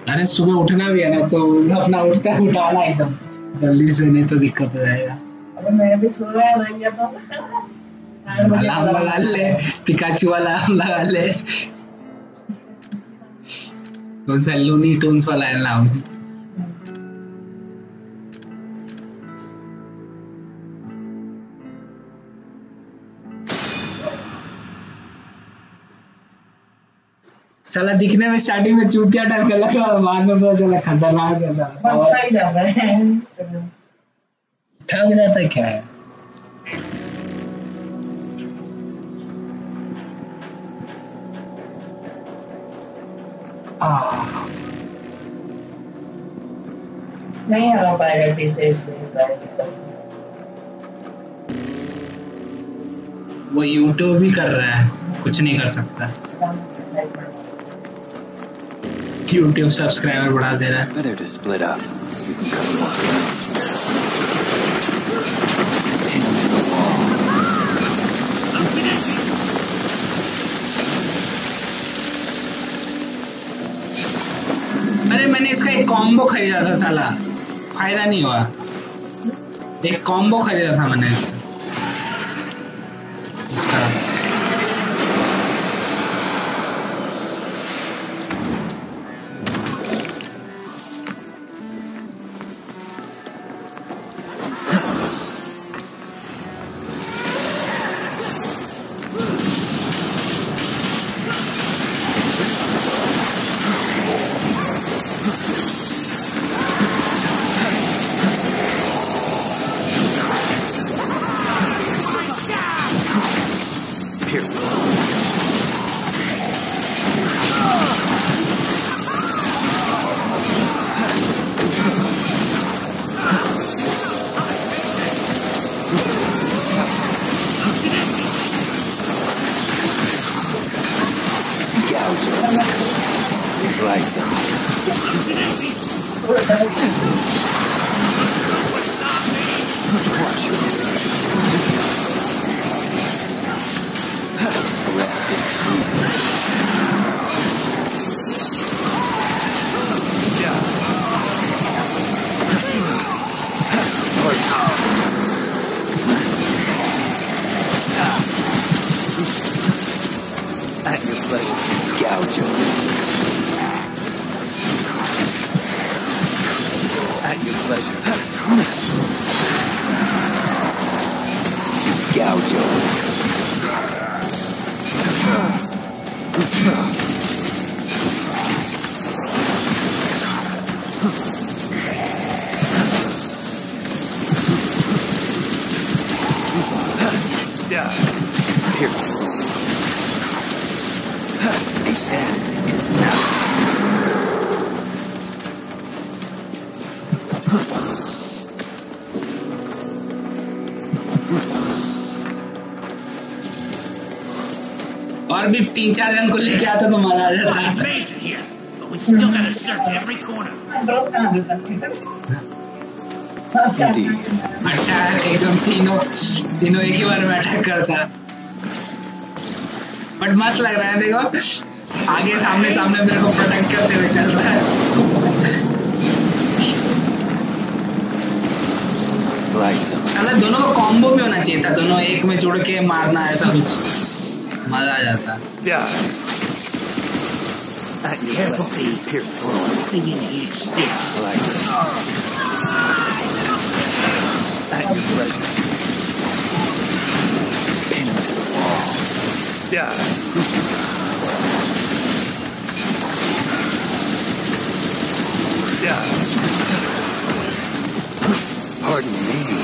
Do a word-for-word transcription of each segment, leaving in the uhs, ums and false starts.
अरे सुबह उठना भी है ना तो अपना उठता उठाना एकदम जल्दी से, नहीं तो दिक्कत हो जाएगा। अरे मैं भी सो रहा नहीं जाता। अलार्म लगा ले, पिकाचू वाला अलार्म लगा ले। कौन सा लूनी टून्स वाला अलार्म? साला दिखने में स्टार्टिंग में चूतिया टाइप का लगा, बाद में पता चला खतरनाक है साला। थक जाता है, थक जाता है क्या है? नहीं हरा पाएगा किसी इसमें। वो यूट्यूब भी कर रहा है, कुछ नहीं कर सकता। यूट्यूब सब्सक्राइबर बढ़ा दे रहा है। Better to split up. You can come along. Pin him to the wall. अरे मैंने इसका एक कॉम्बो खरीदा था साला, फायदा नहीं हुआ। एक कॉम्बो खरीदा था मैंने इसका, इसका। और भी तीन चार जन को लेके आता तो मजा आ जाता। अच्छा एकदम तीनों तीनों एक ही बार में अटैक करता, बट मस्त लग रहा है। देखो आगे सामने सामने मेरे को प्रोटेक्ट करते हुए चल रहा है। साला दोनों को कॉम्बो में होना चाहिए था, दोनों एक में जुड़ के मारना, ऐसा कुछ मजा आ जाता। Pardon me.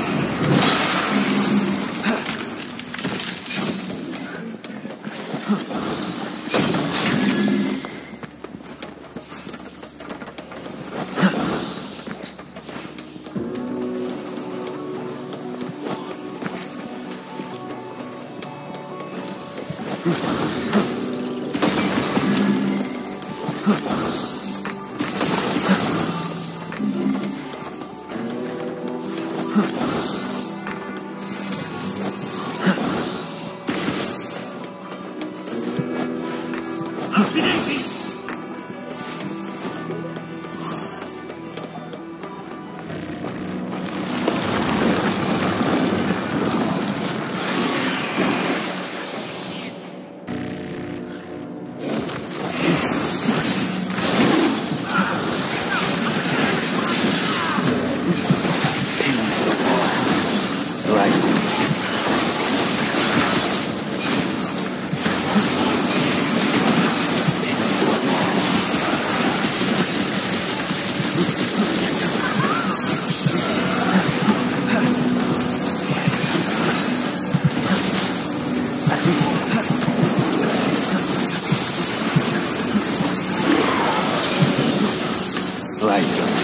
Slice him.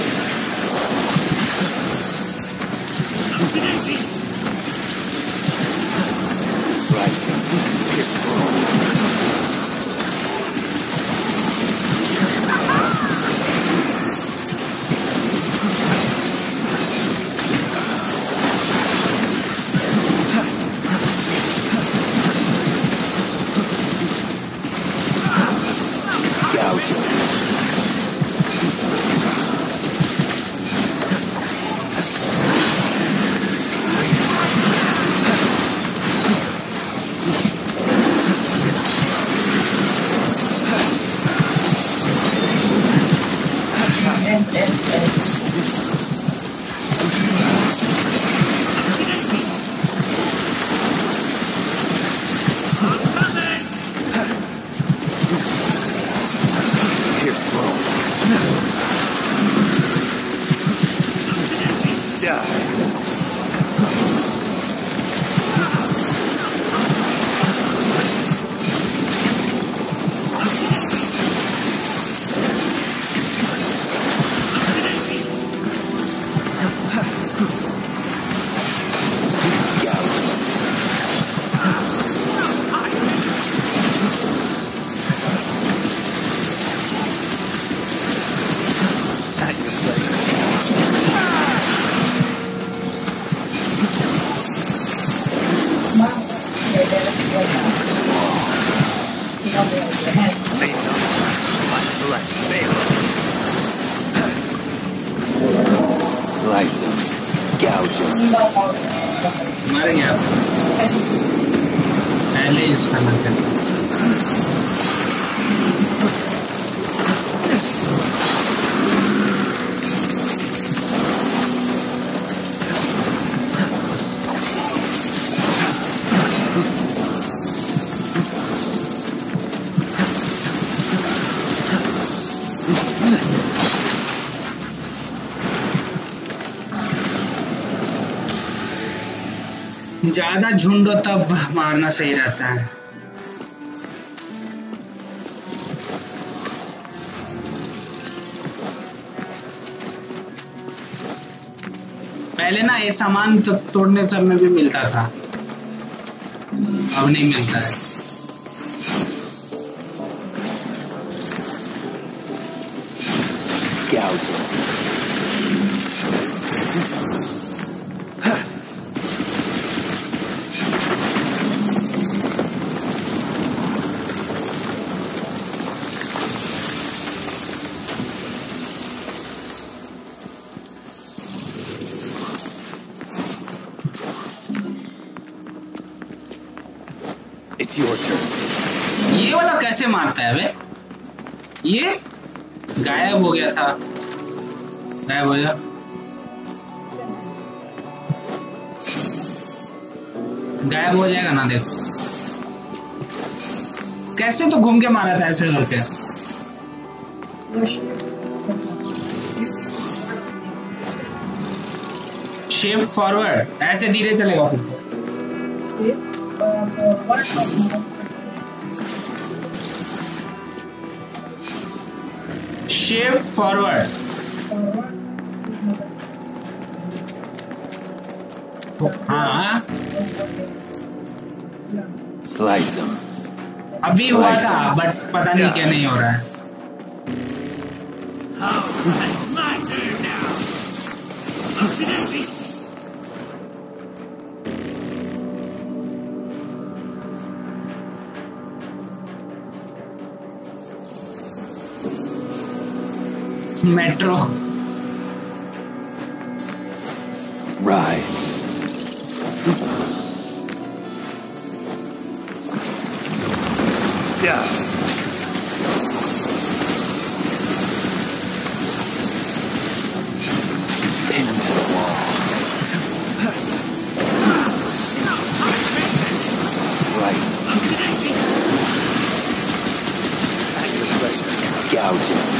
Slice him. Pierce ज्यादा झुंड हो तब मारना सही रहता है। पहले ना ये सामान तो तोड़ने सब में भी मिलता था, अब नहीं मिलता है। क्या It's your turn. ये वाला कैसे मारता है बे? ये गायब हो गया था, गायब हो गया। गायब हो जाएगा ना, देखो कैसे तो घूम के मारा था ऐसे करके। शिफ्ट फॉरवर्ड, ऐसे धीरे चलेगा फिर तो। शिफ्ट फॉरवर्ड, हाँ Slice him. अभी हुआ था बट पता नहीं क्या नहीं हो रहा है। Metro Rise. Yeah. Into the wall. Right. At your pleasure. Gouge it.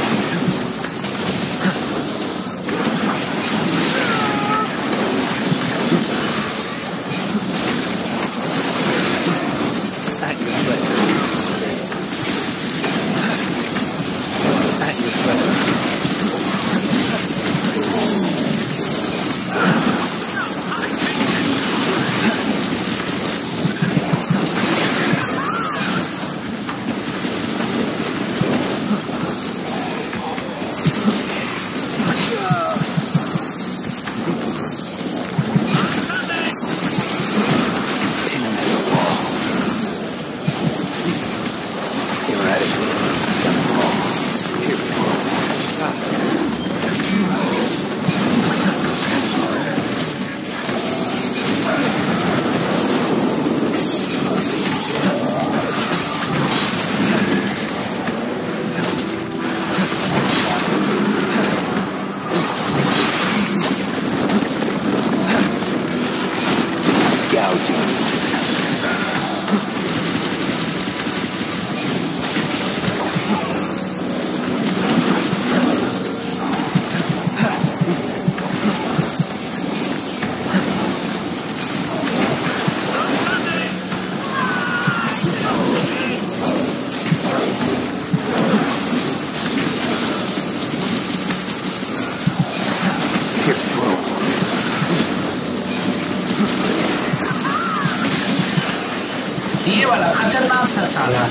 था साला।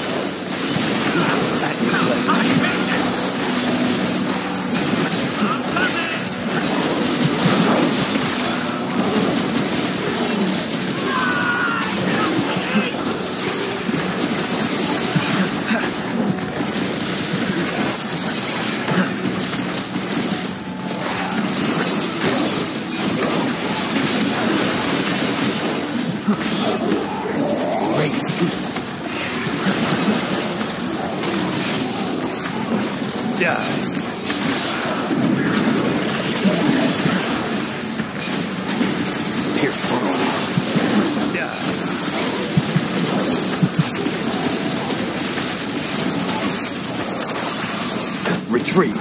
Retreat.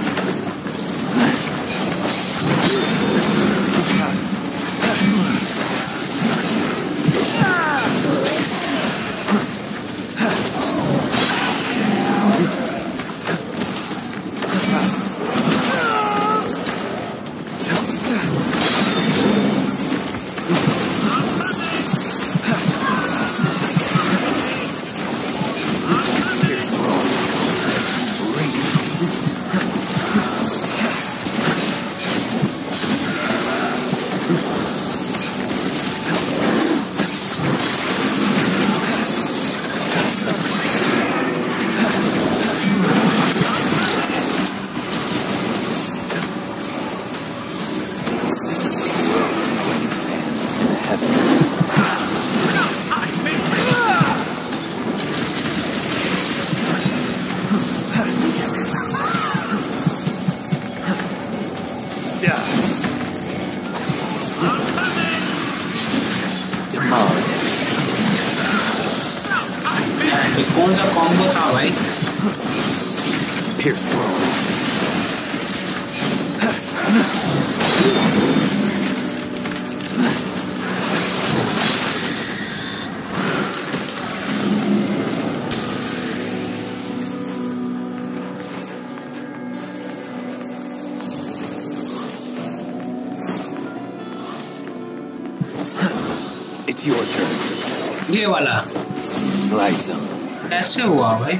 कौन सा कॉम्बो था भाई? Pierce through. It's your turn. ये वाला Slice them. कैसे हुआ भाई?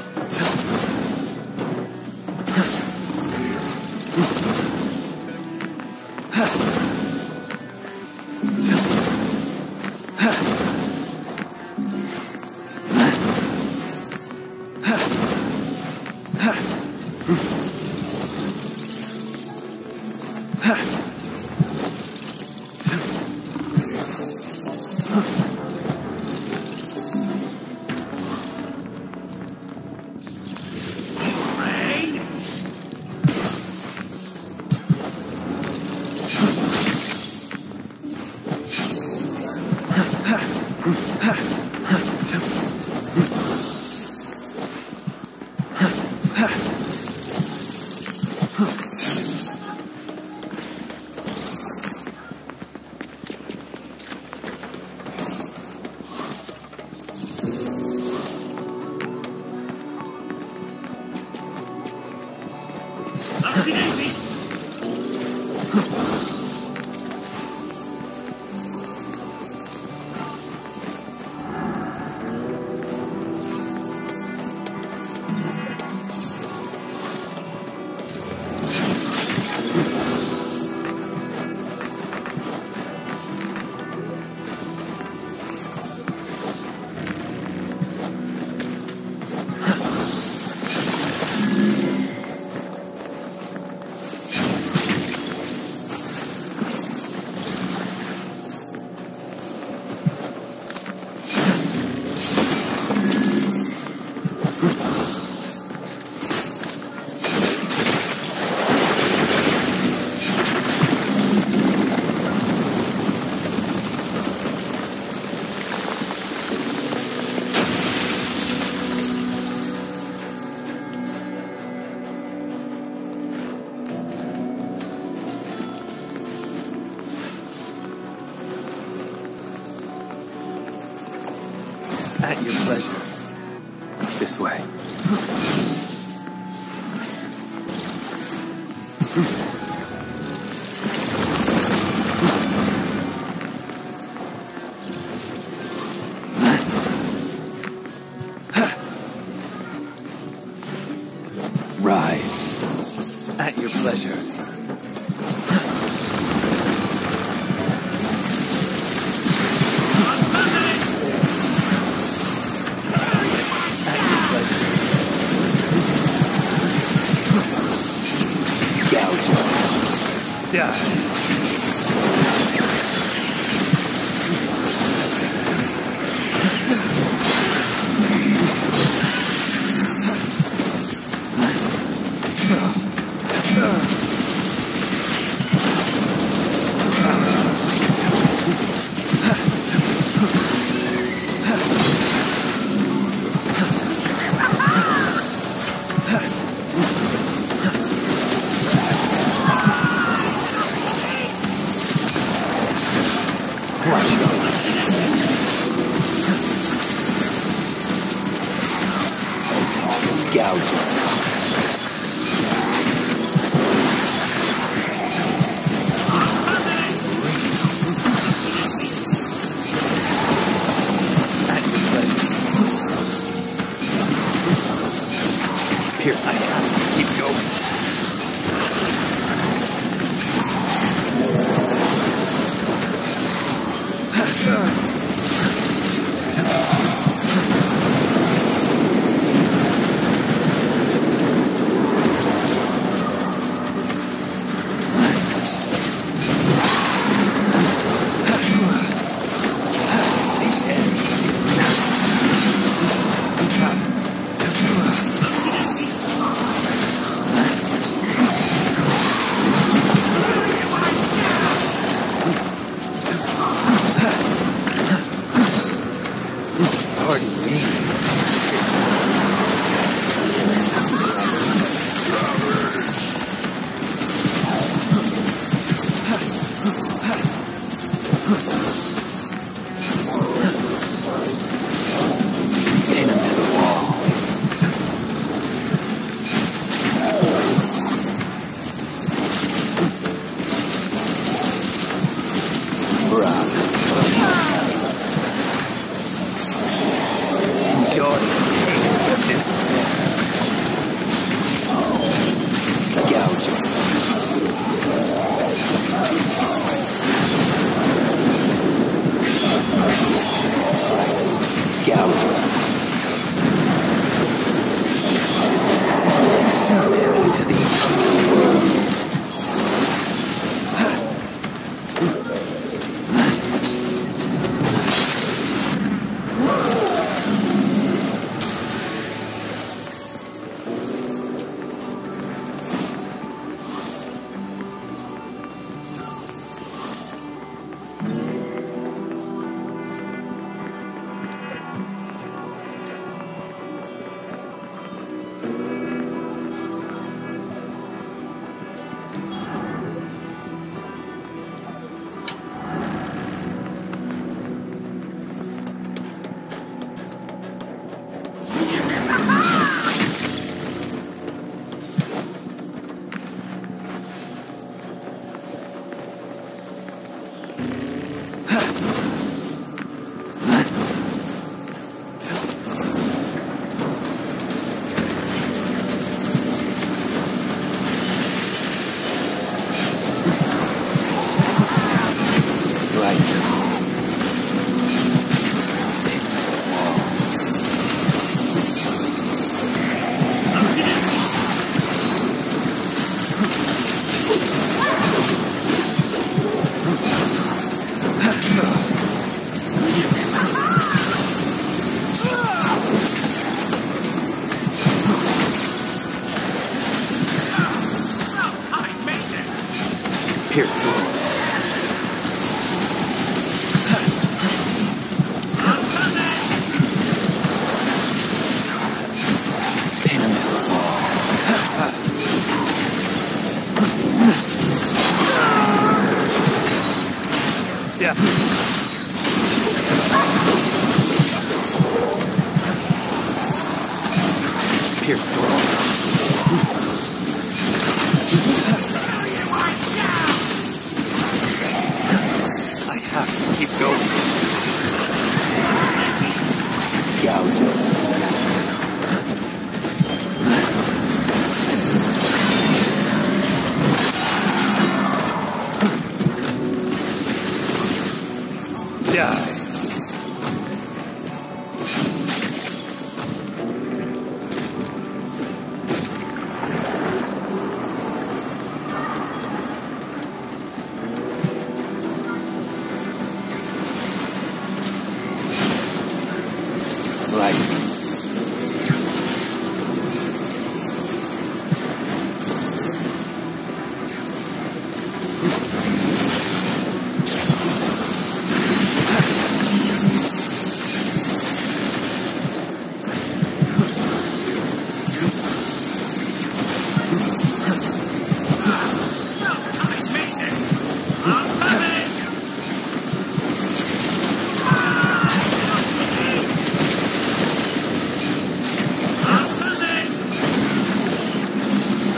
At your pleasure. This way. Rise. At your pleasure. Die. Here I am. Keep going.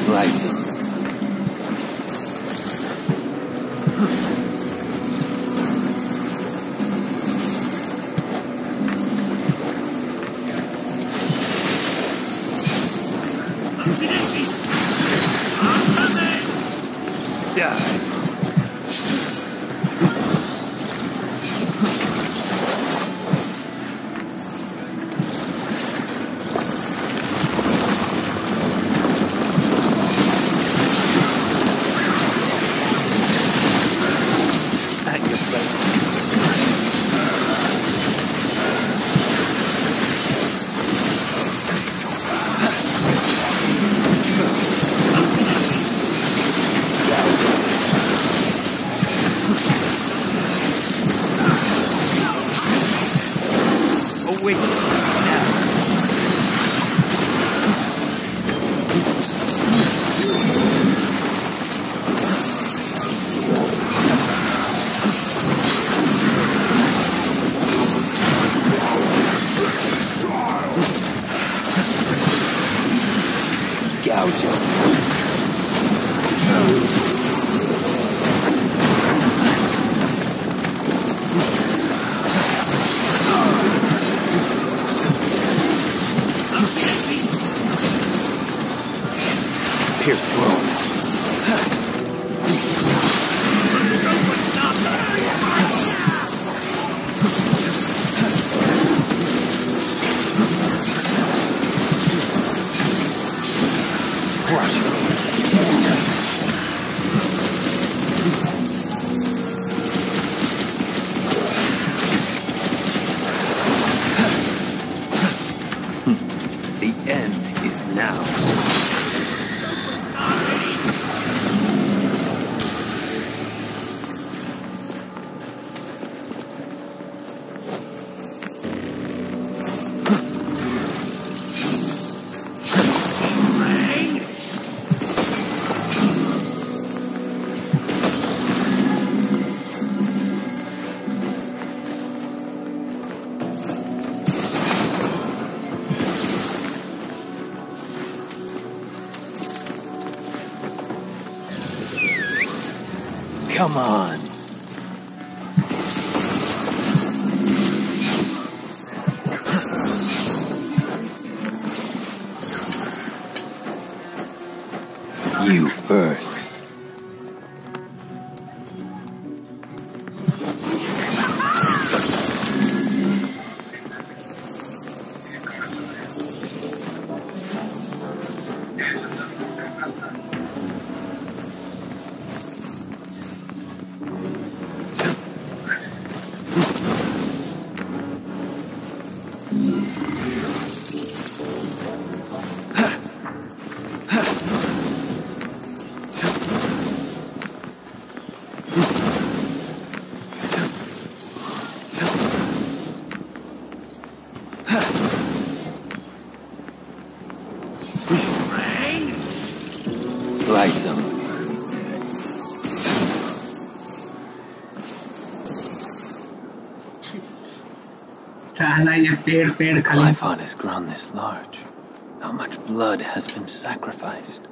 Slice him. Come on. You first. Slice him. Glyphon has grown this large. How much blood has been sacrificed?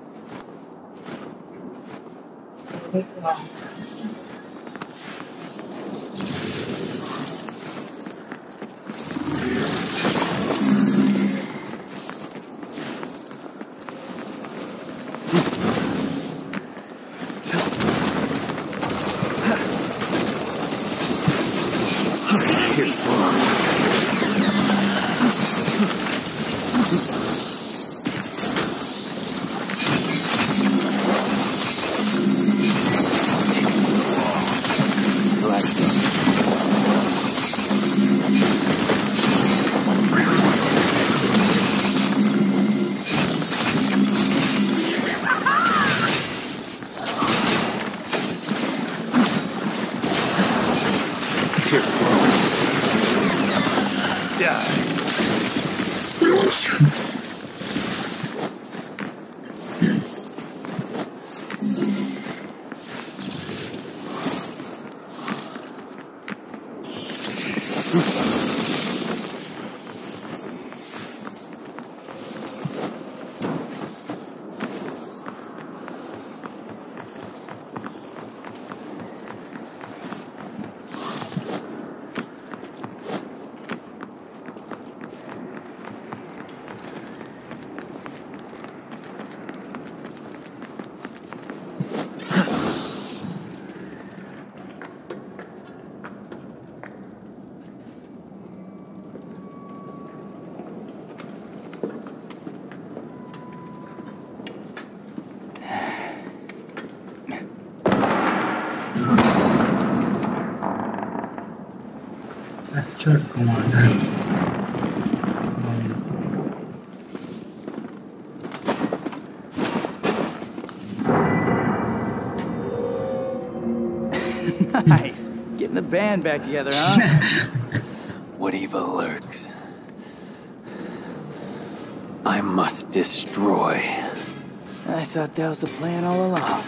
Third commander. Nice. Getting the band back together, huh? What evil lurks? I must destroy. I thought that was the plan all along.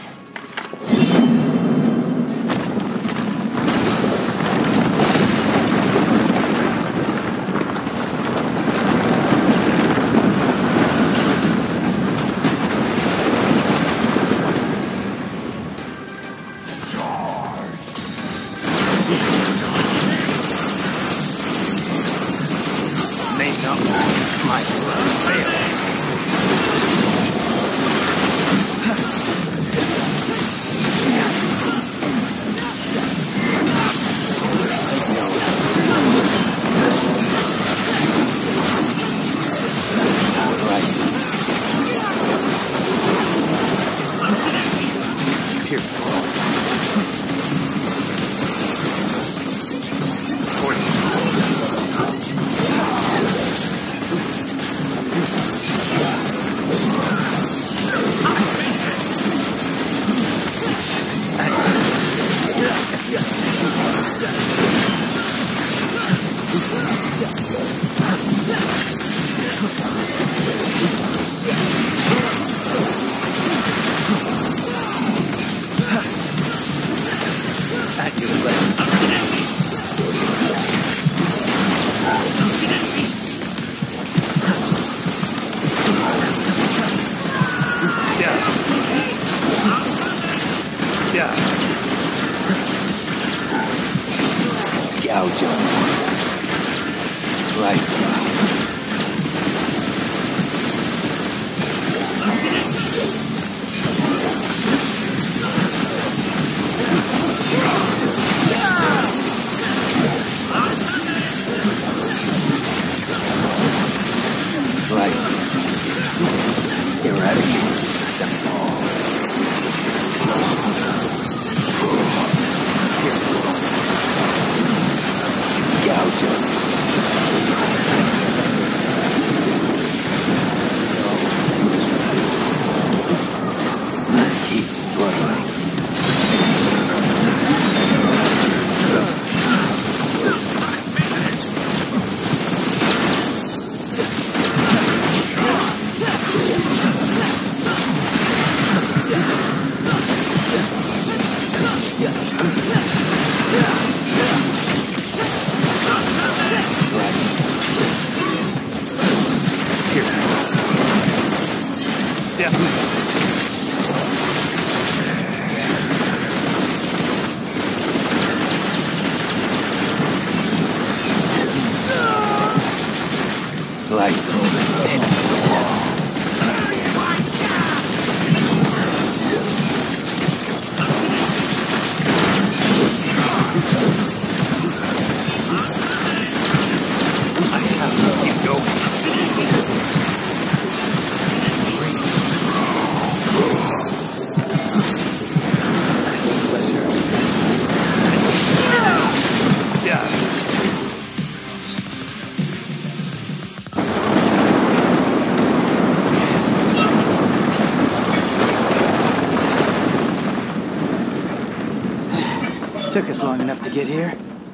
Took us long enough to get here.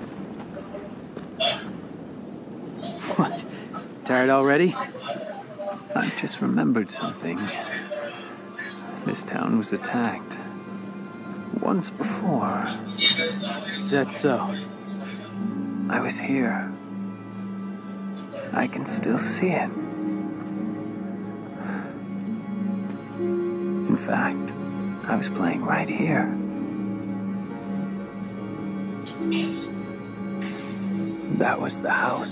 What? Tired already? I've just remembered something. This town was attacked. Once before. Is that so? I was here. I can still see it. In fact, I was playing right here. That was the house.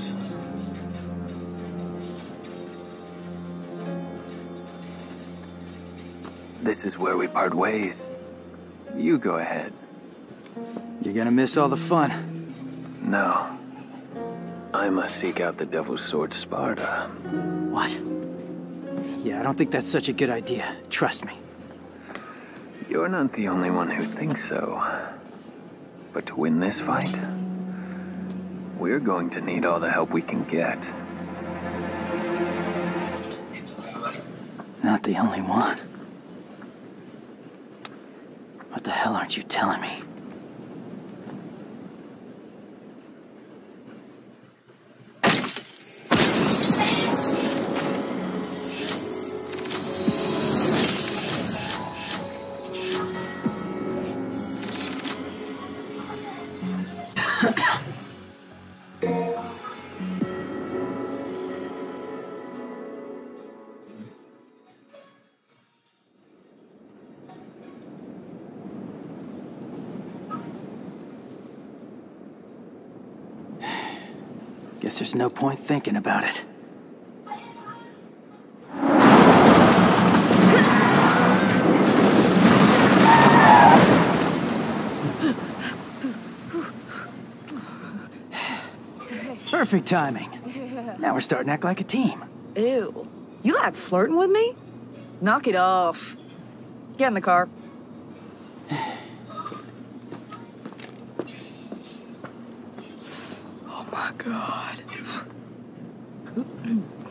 This is where we part ways. You go ahead. You're gonna miss all the fun. No. I must seek out the Devil's Sword Sparda. What? Yeah, I don't think that's such a good idea. Trust me. You're not the only one who thinks so. But to win this fight, We're going to need all the help we can get. Not the only one. What the hell aren't you telling me? Guess there's no point thinking about it. Perfect timing. Now we're starting to act like a team. Ew. You like flirting with me? Knock it off. Get in the car. Oh my God.